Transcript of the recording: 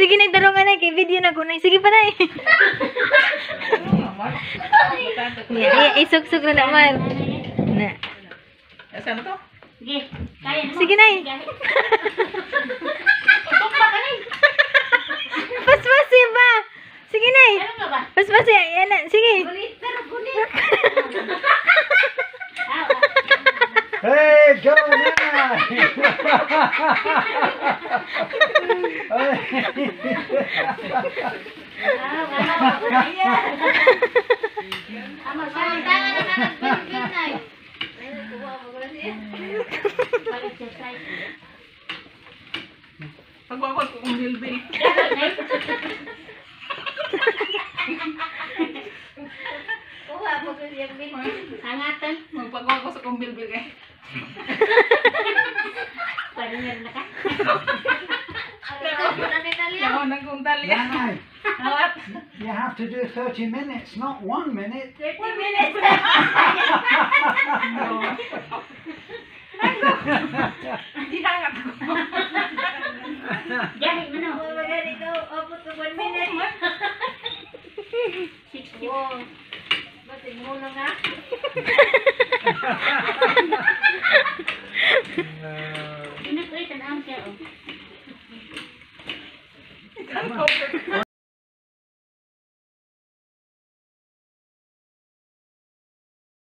Sige, nagtarong ka na. Kay video na ko na. Sige pa na isuk-suk na naman. Na. Saan to? Sige, kaya mo. Sige na Pas-pasi ba? Sige na Ano nga ba? Pas-pasi. Yan na. Sige. Gulit. Hey, go now! Pagwawag ko kung bilbil. Hangatan. Magpagwawag ko sa kong bilbil eh. Pwede meron na ka? Nakunan kong talya. Nanay, Awat. you have to do 30 minutes, not 1 minute. 30 minutes. Hindi hangat ko. Jahe mo na. Abot na 1 minute. 60. Batin mo na nga. Inat ko itan ang siya. Ikaw,